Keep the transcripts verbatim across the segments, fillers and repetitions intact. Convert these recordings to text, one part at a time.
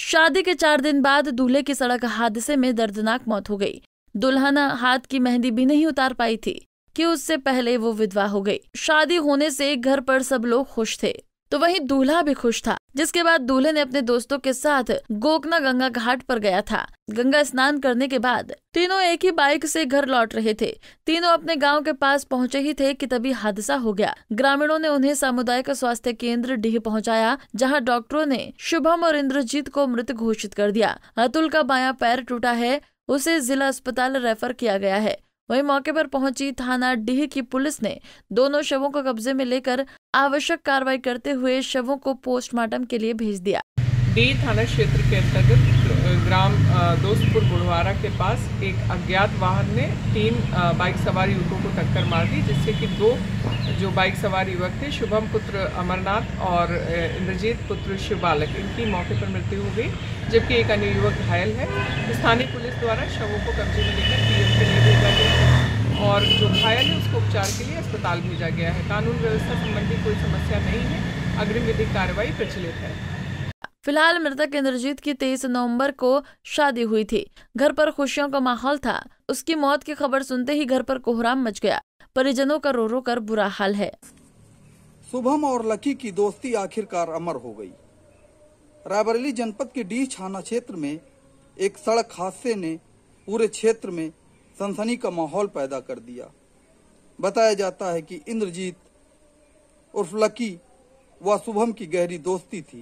शादी के चार दिन बाद दूल्हे की सड़क हादसे में दर्दनाक मौत हो गई। दुल्हन हाथ की मेहंदी भी नहीं उतार पाई थी कि उससे पहले वो विधवा हो गई। शादी होने से घर पर सब लोग खुश थे, तो वहीं दूल्हा भी खुश था, जिसके बाद दूल्हे ने अपने दोस्तों के साथ गोकना गंगा घाट पर गया था। गंगा स्नान करने के बाद तीनों एक ही बाइक से घर लौट रहे थे। तीनों अपने गांव के पास पहुंचे ही थे कि तभी हादसा हो गया। ग्रामीणों ने उन्हें सामुदायिक स्वास्थ्य केंद्र डीह पहुंचाया, जहां डॉक्टरों ने शुभम और इंद्रजीत को मृत घोषित कर दिया। अतुल का बायां पैर टूटा है, उसे जिला अस्पताल रेफर किया गया है। वहीं मौके पर पहुंची थाना डीह की पुलिस ने दोनों शवों को कब्जे में लेकर आवश्यक कार्रवाई करते हुए शवों को पोस्टमार्टम के लिए भेज दिया। डीह थाना क्षेत्र के अंतर्गत ग्राम दोस्तपुर बुढ़वारा के पास एक अज्ञात वाहन ने तीन बाइक सवार युवकों को टक्कर मार दी, जिससे कि दो जो बाइक सवार युवक थे, शुभम पुत्र अमरनाथ और इंद्रजीत पुत्र शिवबालक, इनकी मौके पर मृत्यु हो गई, जबकि एक अन्य युवक घायल है। स्थानीय पुलिस द्वारा शवों को कब्जे में लेकर पीएम के लिए भेजा गया है और जो घायल है उसको उपचार के लिए अस्पताल भेजा गया है। कानून व्यवस्था संबंधी कोई समस्या नहीं है, अग्रिम विधिक कार्रवाई प्रचलित है। फिलहाल मृतक इंद्रजीत की तेईस नवंबर को शादी हुई थी। घर पर खुशियों का माहौल था। उसकी मौत की खबर सुनते ही घर पर कोहराम मच गया। परिजनों का रो रो कर बुरा हाल है। शुभम और लकी की दोस्ती आखिरकार अमर हो गई। रायबरेली जनपद के डीह थाना क्षेत्र में एक सड़क हादसे ने पूरे क्षेत्र में सनसनी का माहौल पैदा कर दिया। बताया जाता है कि इंद्रजीत उर्फ लकी व शुभम की गहरी दोस्ती थी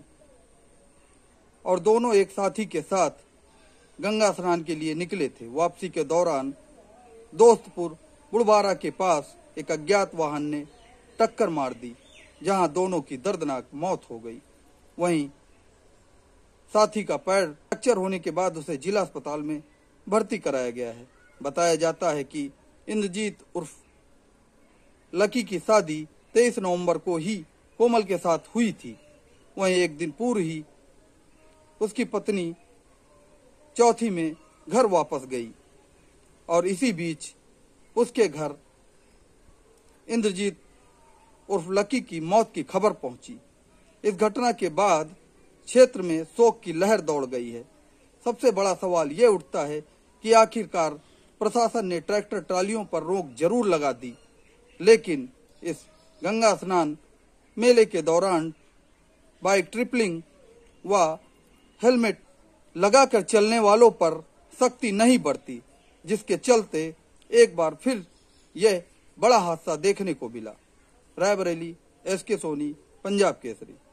और दोनों एक साथी के साथ गंगा स्नान के लिए निकले थे। वापसी के दौरान दोस्तपुर बुढ़वारा के पास एक अज्ञात वाहन ने टक्कर मार दी, जहां दोनों की दर्दनाक मौत हो गई। वहीं साथी का पैर फ्रैक्चर होने के बाद उसे जिला अस्पताल में भर्ती कराया गया है। बताया जाता है कि इंद्रजीत उर्फ लकी की शादी तेईस नवंबर को ही कोमल के साथ हुई थी। वहीं एक दिन पूर्व ही उसकी पत्नी चौथी में घर वापस गई और इसी बीच उसके घर इंद्रजीत उर्फ लकी की मौत की खबर पहुंची। इस घटना के बाद क्षेत्र में शोक की लहर दौड़ गई है। सबसे बड़ा सवाल ये उठता है कि आखिरकार प्रशासन ने ट्रैक्टर ट्रालियों पर रोक जरूर लगा दी, लेकिन इस गंगा स्नान मेले के दौरान बाइक ट्रिपलिंग व हेलमेट लगाकर चलने वालों पर सख्ती नहीं बरती, जिसके चलते एक बार फिर यह बड़ा हादसा देखने को मिला। रायबरेली, एस के सोनी, पंजाब केसरी।